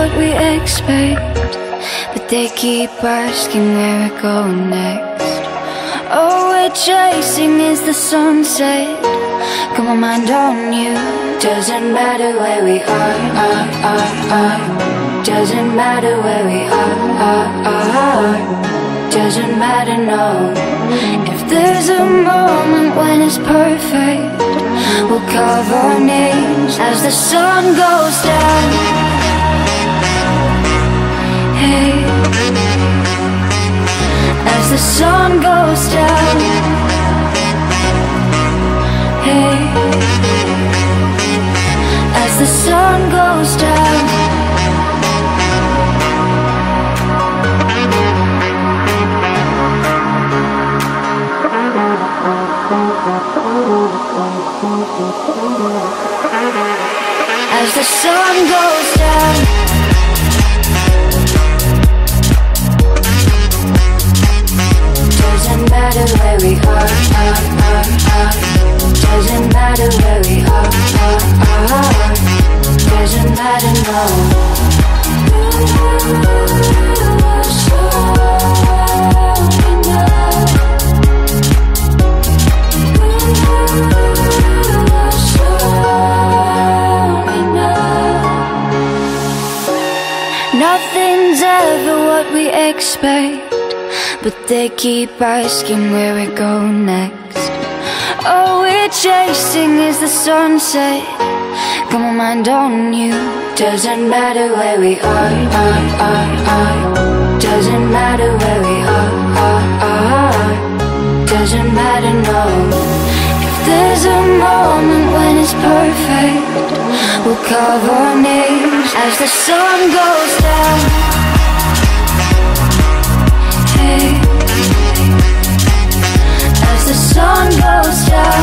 what we expect, but they keep asking where we're going next. All we're chasing is the sunset. Got my mind on you. Doesn't matter where we are. Doesn't matter where we are. Doesn't matter, no. If there's a moment when it's perfect, we'll carve our names as the sun goes down. Hey, as the sun goes down. Hey, as the sun goes down. As the sun goes down. Doesn't matter where we are. Doesn't matter where we are. Doesn't matter, no. Nothing's ever what we expect, but they keep asking where we're going next. All we're chasing is the sunset. Got my mind on you. Doesn't matter where we are. Doesn't matter where we are. Doesn't matter, no. If there's a moment when it's perfect, we'll carve our names as the sun goes down. Hey, as the sun goes down.